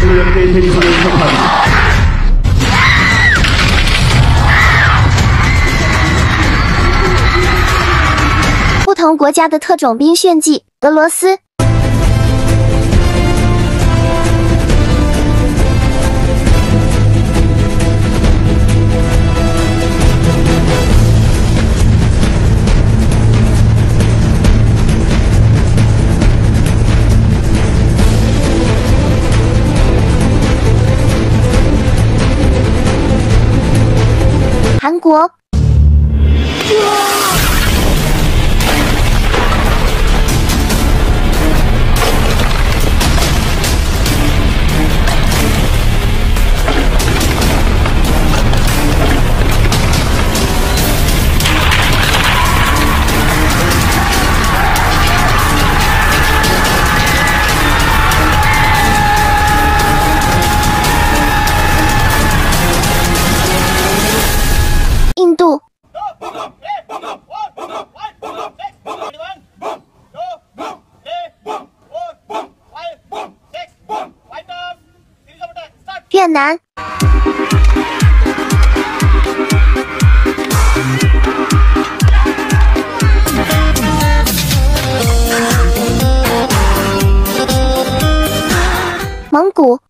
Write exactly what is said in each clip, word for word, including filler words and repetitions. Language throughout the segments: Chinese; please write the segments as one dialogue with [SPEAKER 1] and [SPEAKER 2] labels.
[SPEAKER 1] 个人可以推出的特款。
[SPEAKER 2] 不同国家的特种兵炫技，俄罗斯。 韩国，印度。 越南、蒙古、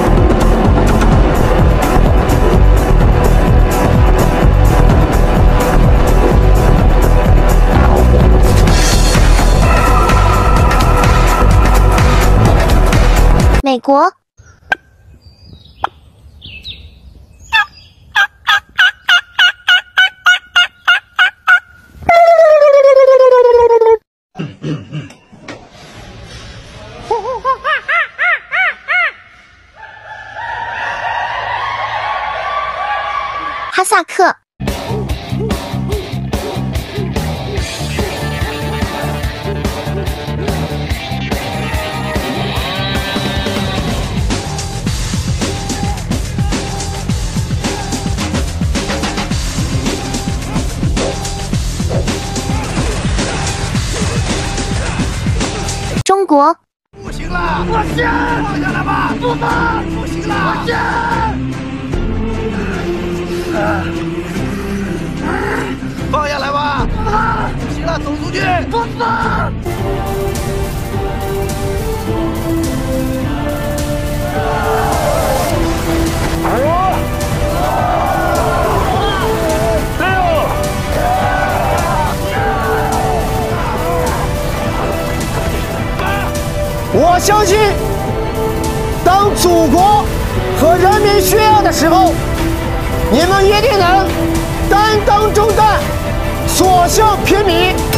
[SPEAKER 2] 美国。 哈萨克、中国。
[SPEAKER 3] 不行了，我信！放下来吧，不放！不行了，我信！ 放下来吧！不行了，走出去！不放！五、六、
[SPEAKER 4] 我相信，当祖国和人民需要的时候，你们一定能担当重担，所向披靡。